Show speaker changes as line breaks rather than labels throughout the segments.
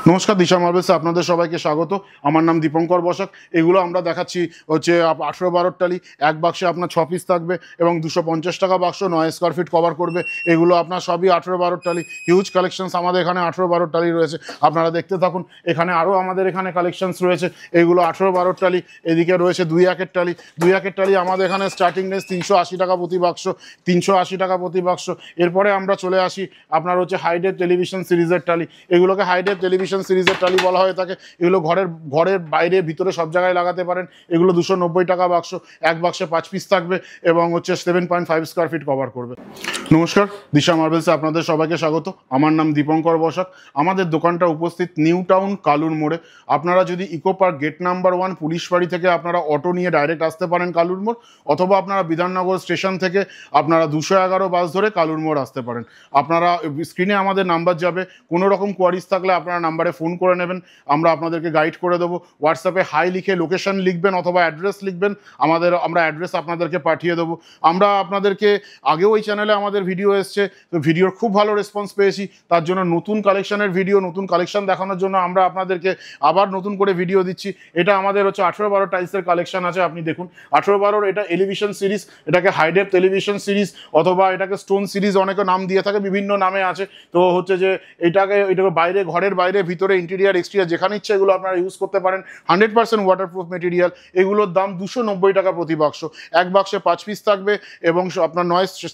নমস্কার, দিশা মার্বেলসে আপনাদের সবাইকে স্বাগত। আমার নাম দীপঙ্কর বসাক। এগুলো আমরা দেখাচ্ছি হচ্ছে 18-12 টালি, এক বাক্সে আপনার 6 পিস থাকবে এবং 250 টাকা বাক্স, 9 স্কোয়ার ফিট কভার করবে। এগুলো আপনার সবই 18-12 টালি। হিউজ কালেকশনস আমাদের এখানে 18-12 টালি রয়েছে, আপনারা দেখতে থাকুন। এখানে আরও আমাদের এখানে কালেকশনস রয়েছে, এগুলো 18-12 টালি। এদিকে রয়েছে 2-1 টালি। 2-1 টালি আমাদের এখানে স্টার্টিং রেঞ্জ 380 টাকা প্রতি বাক্স, 380 টাকা প্রতি বাক্স। এরপরে আমরা চলে আসি আপনার হচ্ছে হাইডের টেলিভিশন সিরিজের টালি। এগুলোকে হাইডের টেলিভিশন সিরিজের টালি বলা হয়ে থাকে। এগুলো ঘরের বাইরে ভিতরে সব জায়গায় লাগাতে পারেন। এগুলো 290 টাকা বাক্স, এক বাক্সে 5 পিস থাকবে এবং হচ্ছে 7.5 স্কোয়ার ফিট কভার করবে। নমস্কার, দিশা মার্বেলসে আপনাদের সবাইকে স্বাগত। আমার নাম দীপঙ্কর বসাক। আমাদের দোকানটা উপস্থিত নিউ টাউন কালুর মোড়ে। আপনারা যদি eco park gate number 1 police বাড়ি থেকে আপনারা অটো নিয়ে ডাইরেক্ট আসতে পারেন কালুর মোড়, অথবা আপনারা বিধাননগর স্টেশন থেকে আপনারা 211 বাস ধরে কালুর মোড় আসতে পারেন। আপনারা স্ক্রিনে আমাদের নাম্বার যাবে, কোনো রকম কোয়ারিজ থাকলে আপনারা নাম্বারে ফোন করে নেবেন, আমরা আপনাদেরকে গাইড করে দেবো। হোয়াটসঅ্যাপে হাই লিখে লোকেশন লিখবেন অথবা অ্যাড্রেস লিখবেন, আমরা অ্যাড্রেস আপনাদেরকে পাঠিয়ে দেবো। আমরা আপনাদেরকে আগেও ওই চ্যানেলে আমাদের ভিডিও এসছে, তো ভিডিওর খুব ভালো রেসপন্স পেয়েছি। তার জন্য নতুন কালেকশনের ভিডিও, নতুন কালেকশন দেখানোর জন্য আমরা আপনাদেরকে আবার নতুন করে ভিডিও দিচ্ছি। এটা আমাদের হচ্ছে 18-12 টাইলসের কালেকশন আছে, আপনি দেখুন। 18-12 এটা এলিভেশন সিরিজ, এটাকে হাইডেপ টেলিভিশন সিরিজ অথবা এটাকে স্টোন সিরিজ অনেকে নাম দিয়ে থাকে, বিভিন্ন নামে আছে। তো হচ্ছে যে এটাকে বাইরে, ঘরের বাইরে ভিতরে ইন্টেরিয়ার এক্সটেরিয়ার যেখানে ইচ্ছে এগুলো আপনারা ইউজ করতে পারেন। 100% ওয়াটারপ্রুফ মেটেরিয়াল। এগুলোর দাম 290 টাকা প্রতি বাক্স, এক বাক্সে 5 পিস থাকবে এবং আপনার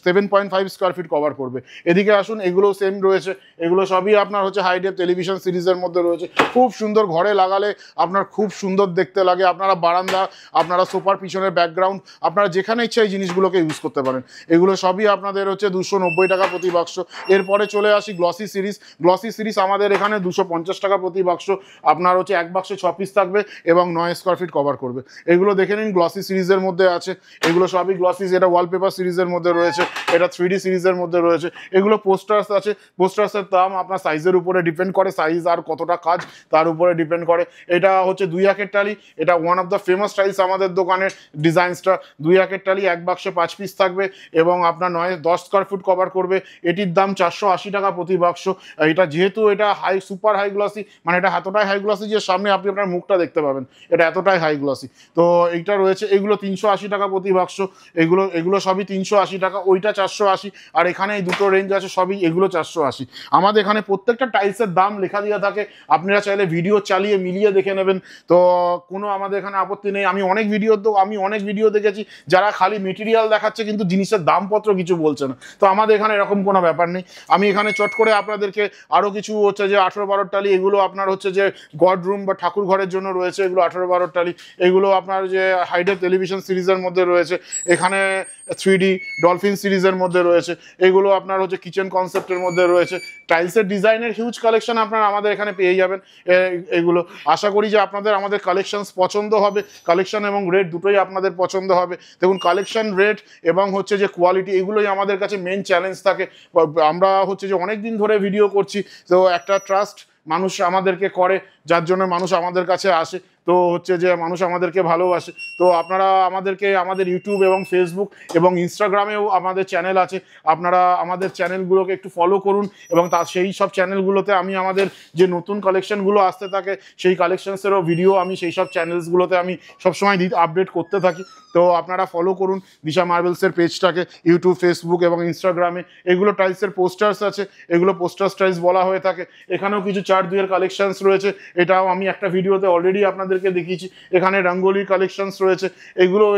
7.5 স্কোয়ার ফিট কভার করবে। এদিকে আসুন, এগুলো সেম রয়েছে, এগুলো সবই আপনার হচ্ছে হাইডেপ টেলিভিশন সিরিজের মধ্যে রয়েছে। খুব সুন্দর, ঘরে লাগালে আপনার খুব সুন্দর দেখতে লাগে। আপনারা বারান্দা, আপনারা সোফার পিছনের ব্যাকগ্রাউন্ড, আপনারা যেখানে ইচ্ছা এই জিনিসগুলোকে ইউজ করতে পারেন। এগুলো সবই আপনাদের হচ্ছে 290 টাকা প্রতি বাক্স। এরপরে চলে আসি গ্লসি সিরিজ। গ্লসি সিরিজ আমাদের এখানে 250 টাকা প্রতি বাক্স, আপনার হচ্ছে এক বাক্সে 6 পিস থাকবে এবং 9 স্কোয়ার ফিট কভার করবে। এগুলো দেখে নিন, গ্লসি সিরিজের মধ্যে আছে। এগুলো সবই গ্লসিস। এটা ওয়ালপেপার সিরিজের মধ্যে রয়েছে, এটা 3D সিরিজের মধ্যে রয়েছে। এগুলো পোস্টার্স আছে। পোস্টার্সের দাম আপনার সাইজের উপরে ডিপেন্ড করে, সাইজ আর কতটা কাজ তার উপরে ডিপেন্ড করে। এটা হচ্ছে 2-1 টালি। এটা one of the famous tiles আমাদের দোকানের ডিজাইনসটা। 2-1 টালি, এক বাক্সে 5 পিস থাকবে এবং আপনার 9-10 স্কোয়ার ফুট কভার করবে। এটির দাম 480 টাকা প্রতি বাক্স। এটা যেহেতু এটা সুপার হাই গ্লসি, মানে এটা এতটাই হাই গ্লসি যে সামনে আপনি আপনার মুখটা দেখতে পাবেন, এটা এতটাই হাই গ্লসি। তো এইটা রয়েছে, এগুলো 380 টাকা প্রতি বাক্স। এগুলো সবই 380 টাকা, ওইটা 480। আর এখানে এই দুটো রেঞ্জ আছে, সবই এগুলো 480। আমাদের এখানে প্রত্যেকটা টাইলসের দাম লেখা দেওয়া থাকে, আপনারা চাইলে ভিডিও চালিয়ে মিলিয়ে দেখে নেবেন। তো কোনো আমাদের এখানে আপত্তি নেই। আমি অনেক ভিডিও দেখেছি যারা খালি মেটেরিয়াল দেখাচ্ছে কিন্তু জিনিসের দামপত্র কিছু বলছে না। তো আমাদের এখানে এরকম কোনো ব্যাপার নেই। আমি এখানে চট করে আপনাদেরকে আরও কিছু হচ্ছে যে 18-12 টালি, এগুলো আপনার হচ্ছে যে গড রুম বা ঠাকুর ঘরের জন্য রয়েছে, এগুলো 18-12 টালি। এগুলো আপনার যে হাইডের টেলিভিশন সিরিজের মধ্যে রয়েছে, এখানে 3D ডলফিন সিরিজের মধ্যে রয়েছে। এগুলো আপনার হচ্ছে কিচেন কনসেপ্টের মধ্যে রয়েছে। টাইলসের ডিজাইনের হিউজ কালেকশন আপনারা আমাদের এখানে পেয়ে যাবেন। এগুলো আশা করি যে আপনাদের আমাদের কালেকশনস পছন্দ হবে। কালেকশন এবং রেট দুটোই আপনাদের পছন্দ হবে। দেখুন, কালেকশন, রেট এবং হচ্ছে যে কোয়ালিটি, এগুলোই আমাদের কাছে মেন চ্যালেঞ্জ থাকে। আমরা হচ্ছে যে অনেক দিন ধরে ভিডিও করছি, তো একটা ট্রাস্ট মানুষ আমাদেরকে করে, যার জন্য মানুষ আমাদের কাছে আসে। তো হচ্ছে যে মানুষ আমাদেরকে ভালোবাসে। তো আপনারা আমাদের ইউটিউব এবং ফেসবুক এবং ইনস্টাগ্রামেও আমাদের চ্যানেল আছে, আপনারা আমাদের চ্যানেলগুলোকে একটু ফলো করুন এবং সেই সব চ্যানেলগুলোতে আমি আমাদের যে নতুন কালেকশনগুলো আসতে থাকে সেই কালেকশনসেরও ভিডিও আমি সেই সব চ্যানেলসগুলোতে আমি সবসময় আপডেট করতে থাকি। তো আপনারা ফলো করুন দিশা মার্বেলসের পেজটাকে ইউটিউব, ফেসবুক এবং ইনস্টাগ্রামে। এগুলো টাইলসের পোস্টার্স আছে, এগুলো পোস্টার্স টাইলস বলা হয়ে থাকে। এখানেও কিছু 4-2 কালেকশনস রয়েছে, এটাও আমি একটা ভিডিওতে অলরেডি আপনাদেরকে দেখিয়েছি। এখানে রঙ্গোলির কালেকশনস রয়েছে, এখানেও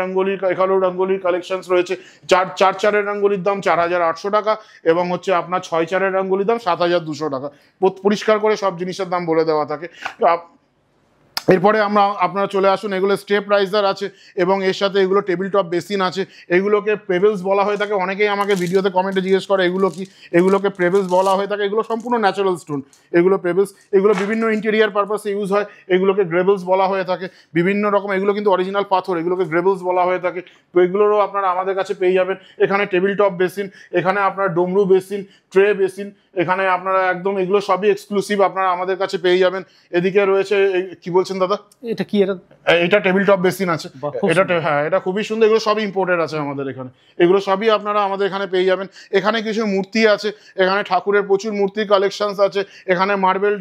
রঙ্গোলির কালেকশনস রয়েছে। 4-4-এর রঙ্গোলির দাম 4800 টাকা এবং হচ্ছে আপনার 6-4-এর রঙ্গোলির দাম 7200 টাকা। পরিষ্কার করে সব জিনিসের দাম বলে দেওয়া থাকে। এরপরে আপনারা চলে আসুন, এগুলো স্টেপ রাইজার আছে এবং এর সাথে এগুলো টেবিল টপ বেসিন আছে। এগুলোকে প্রেভেলস বলা হয়ে থাকে। অনেকেই আমাকে ভিডিওতে কমেন্টে জিজ্ঞেস করে এগুলো কি, এগুলোকে প্রেভেলস বলা হয়ে থাকে। এগুলো সম্পূর্ণ ন্যাচারাল স্টোন, এগুলো প্রেভেলস। এগুলো বিভিন্ন ইন্টেরিয়ার পারপাসে ইউজ হয়, এগুলোকে গ্রেভেলস বলা হয়ে থাকে। বিভিন্ন রকম, এগুলো কিন্তু অরিজিনাল পাথর, এগুলোকে গ্রেভেলস বলা হয়ে থাকে। তো এগুলোরও আপনারা আমাদের কাছে পেয়ে যাবেন। এখানে টেবিল টপ বেসিন, এখানে আপনার ডমরু বেসিন, ট্রে বেসিন, এখানে আপনারা একদম এগুলো সবই এক্সক্লুসিভ আপনারা আমাদের কাছে পেয়ে যাবেন। এদিকে রয়েছে, কি বলছেন দাদা?
এটা কি?
এটা টেবিল টপ বেসিন আছে। হ্যাঁ, এটা খুবই সুন্দর। এগুলো সবই ইম্পোর্টেড আছে আমাদের এখানে। এগুলো সবই আপনারা আমাদের এখানে পেয়ে যাবেন। এখানে কিছু মূর্তি আছে, এখানে ঠাকুরের প্রচুর মূর্তির কালেকশনস আছে। এখানে মার্বেল ডাস্ট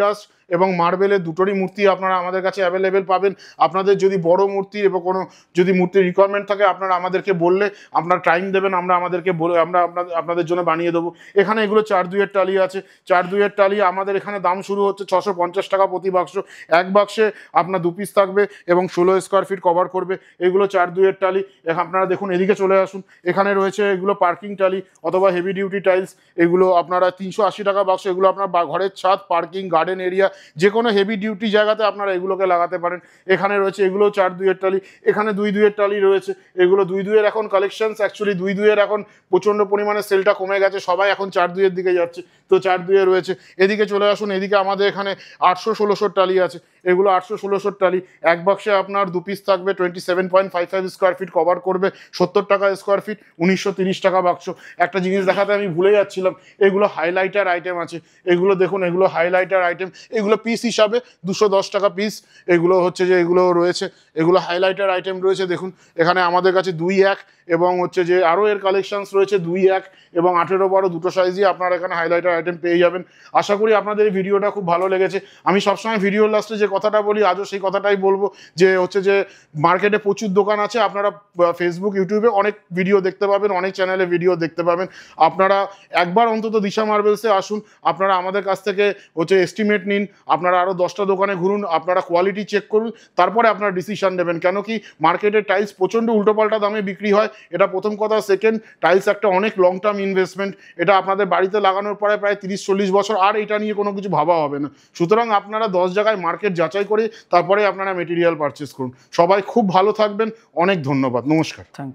এবং মার্বেলের দুটোরই মূর্তি আপনারা আমাদের কাছে অ্যাভেলেবেল পাবেন। আপনাদের যদি বড় মূর্তি এবং কোনো যদি মূর্তির রিকোয়ারমেন্ট থাকে আপনারা আমাদেরকে বললে, আপনার টাইম দেবেন, আমরা আমাদেরকে বলে আমরা আপনাদের জন্য বানিয়ে দেবো। এখানে এগুলো 4-2-এর টালি আছে। 4-2-এর টালি আমাদের এখানে দাম শুরু হচ্ছে 650 টাকা প্রতি বাক্স। এক বাক্সে আপনার 2 পিস থাকবে এবং 16 স্কোয়ার ফিট কভার করবে। এগুলো 4-2-এর টালি। আপনারা দেখুন, এদিকে চলে আসুন, এখানে রয়েছে এগুলো পার্কিং টালি অথবা হেভি ডিউটি টাইলস। এগুলো আপনারা 380 টাকা বাক্স। এগুলো আপনার ঘরের ছাদ, পার্কিং, গার্ডেন এরিয়া, যে কোনো হেভি ডিউটি জায়গাতে আপনারা এগুলোকে লাগাতে পারেন। এখানে রয়েছে এগুলো 4-2-এর টালি। এখানে 2-2-এর টালি রয়েছে। এগুলো 2-2-এর এখন কালেকশনস, অ্যাকচুয়ালি 2-2-এর এখন প্রচণ্ড পরিমাণে সেলটা কমে গেছে, সবাই এখন 4-2-এর দিকে যাচ্ছে, তো 4-2-এ রয়েছে। এদিকে চলে আসুন, এদিকে আমাদের এখানে 800-1600 টালি আছে। এগুলো 800-1600 টালি। এক বাক্সে আপনার 2 পিস থাকবে, 27.55 স্কোয়ার ফিট কভার করবে, 70 টাকা স্কোয়ার ফিট, 1930 টাকা বাক্স। একটা জিনিস দেখাতে আমি ভুলে যাচ্ছিলাম, এগুলো হাইলাইটার আইটেম আছে। এগুলো দেখুন, এগুলো হাইলাইটার আইটেম। এগুলো পিস হিসাবে 210 টাকা পিস। এগুলো হচ্ছে যে এগুলো রয়েছে, এগুলো হাইলাইটার আইটেম রয়েছে। দেখুন এখানে আমাদের কাছে 2-1 এবং হচ্ছে যে আরও এর কালেকশনস রয়েছে 2-1 এবং 18-12 দুটো সাইজই আপনারা এখানে হাইলাইটার আইটেম পেয়ে যাবেন। আশা করি আপনাদের এই ভিডিওটা খুব ভালো লেগেছে। আমি সবসময় ভিডিওর লাস্টে যে কথাটা বলি, আজও সেই কথাটাই বলবো, যে হচ্ছে যে মার্কেটে প্রচুর দোকান আছে। আপনারা ফেসবুক, ইউটিউবে অনেক ভিডিও দেখতে পাবেন, অনেক চ্যানেলে ভিডিও দেখতে পাবেন। আপনারা একবার অন্তত দিশা মার্বেলসে আসুন, আপনারা আমাদের কাছ থেকে হচ্ছে এস্টিমেট নিন, আপনারা আরও 10টা দোকানে ঘুরুন, আপনারা কোয়ালিটি চেক করুন, তারপরে আপনারা ডিসিশন নেবেন। কেন কি মার্কেটে টাইলস প্রচণ্ড উল্টোপাল্টা দামে বিক্রি হয়, এটা প্রথম কথা। সেকেন্ড, টাইলস একটা অনেক লং টার্ম ইনভেস্টমেন্ট। এটা আপনাদের বাড়িতে লাগানোর পরে প্রায় 30-40 বছর আর এটা নিয়ে কোনো কিছু ভাবা হবে না। সুতরাং আপনারা 10 জায়গায় মার্কেট যাচাই করে তারপরে আপনারা মেটেরিয়াল পারচেস করুন। সবাই খুব ভালো থাকবেন, অনেক ধন্যবাদ, নমস্কার।
Thank you.